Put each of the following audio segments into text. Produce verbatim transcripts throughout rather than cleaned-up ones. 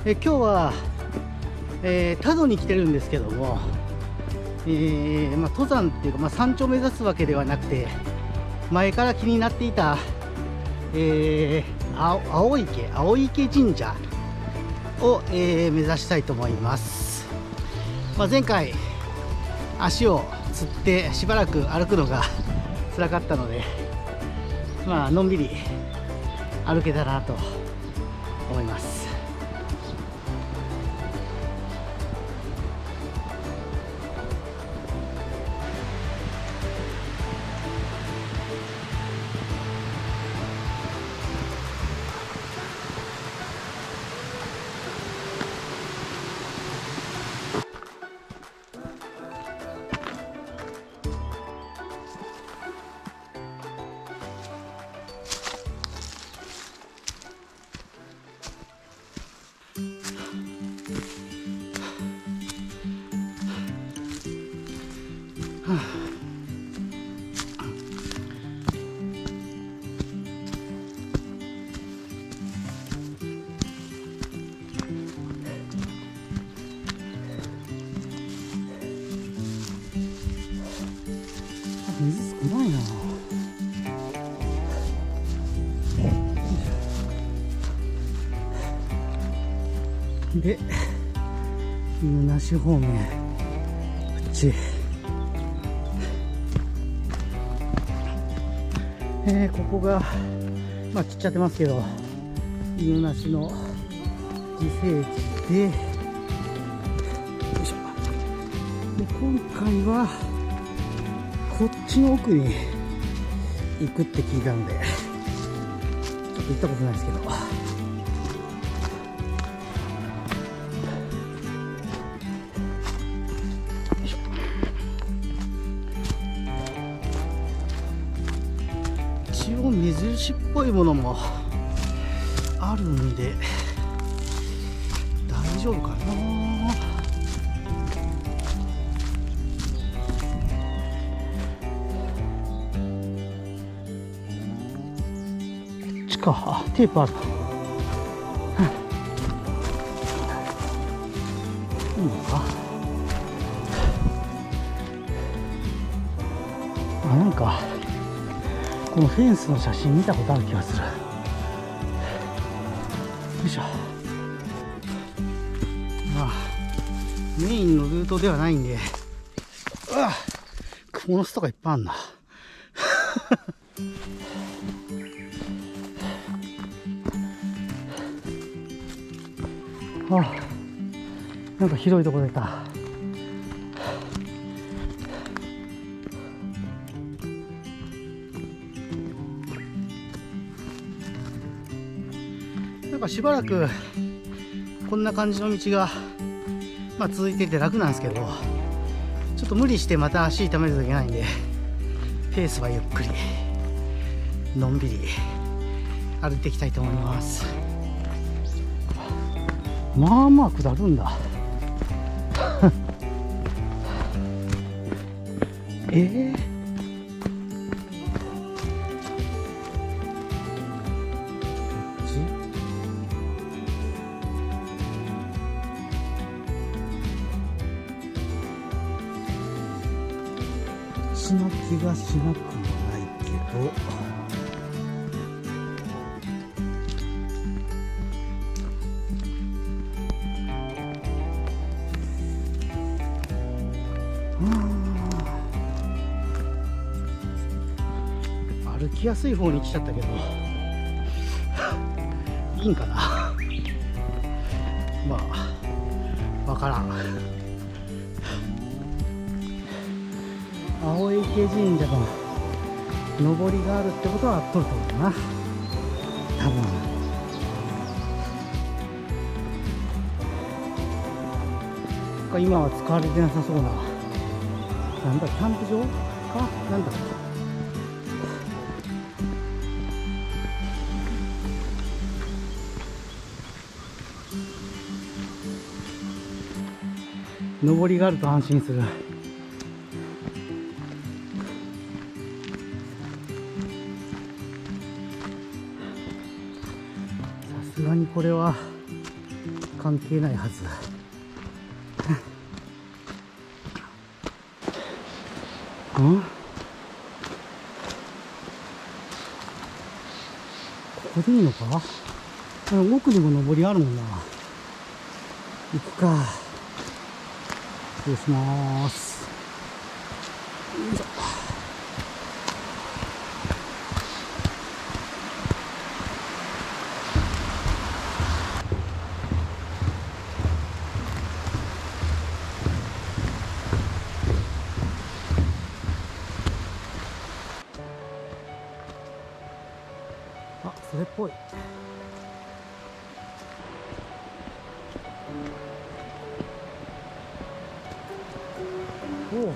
え今日は、えー、多度に来てるんですけども、えーまあ、登山っていうか、まあ、山頂を目指すわけではなくて、前から気になっていた、えー、青青池青池神社を、えー、目指したいと思います。まあ、前回足をつってしばらく歩くのが辛かったので、まあのんびり歩けたらなと思います。はあ、水少ないな。で、湯なし方面、こっち。えー、ここが、まあ切っちゃってますけど、犬なしの自生地で、よいしょ。で、今回は、こっちの奥に行くって聞いたので、ちょっと行ったことないですけど、一応目印っぽいものもあるんで大丈夫かな。こっちか。あ、テープある。いいのか。あ、なんかこのフェンスの写真見たことある気がする。よいしょ。まあメインのルートではないんで、うわ、クモの巣とかいっぱいあんな。あ、なんか広いとこ出た。なんかしばらくこんな感じの道が、まあ、続いてて楽なんですけど、ちょっと無理してまた足痛めるといけないんで、ペースはゆっくりのんびり歩いていきたいと思います。まあまあ下るんだ。えーしな気がしなくもないけど、歩きやすい方に来ちゃったけどいいんかな。まあわからん。青池神社の上りがあるってことは取ると思うな、多分。なんか今は使われてなさそうな、なんだキャンプ場かなんだ。上りがあると安心する。さすがにこれは関係ないはず。うんここでいいのか。奥にも登りあるもんな。行くか。失礼します。よいしょ。あ、それっぽい。おお。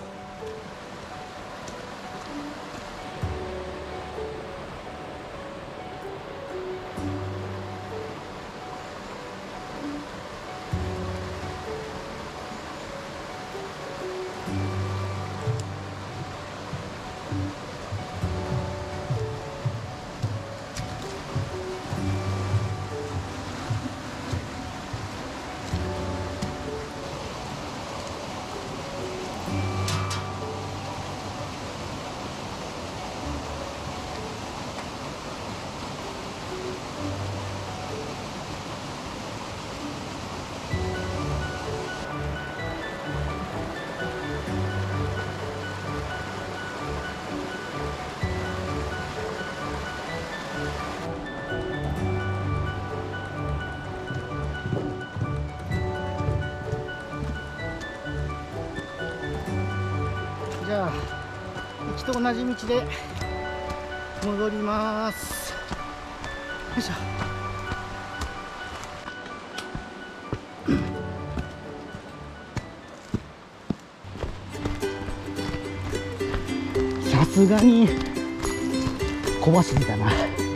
じゃあ行きと同じ道で戻ります。よいしょ。さすがに小走りだな。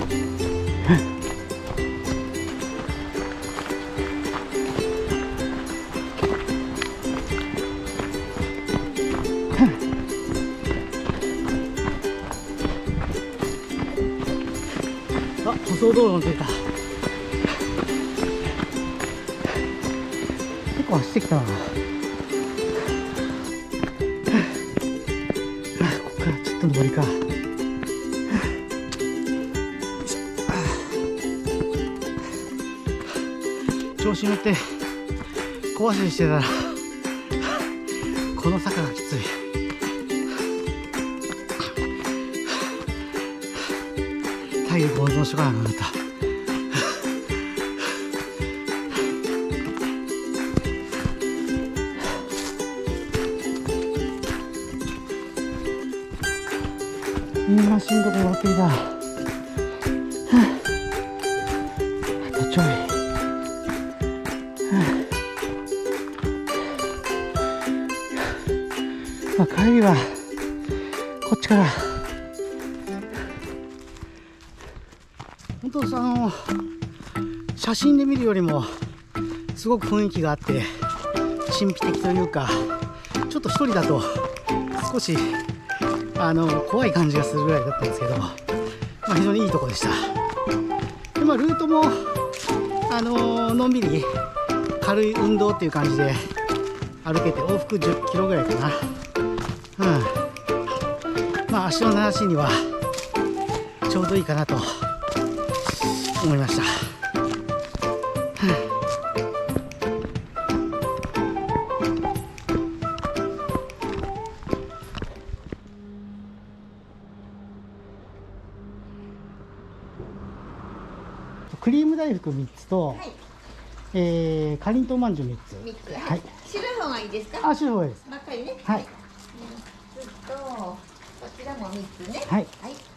あ、舗装道路の出た。結構走ってきたな。ここからちょっと上りか。調子に乗って小走りしてたらこの坂がきつい。体力温存しとかなくなった。みんなしんどくなってきた。あとちょい。まあ、帰りはこっちから。本当あの写真で見るよりもすごく雰囲気があって神秘的というか、ちょっと一人だと少しあの怖い感じがするぐらいだったんですけど、まあ、非常にいいところでした。で、まあ、ルートもあののんびり軽い運動っていう感じで歩けて往復じゅっキロぐらいかな。うん、まあ足の慣らしにはちょうどいいかなと思いました。クリーム大福みっつと、はい、えー、かりんとうまんじゅうみっつ。みっつ、はい。白い方がいいですか？あ、白い方がいいです。ばっかりね。はい。みっつと、こちらもみっつね。はい。はい。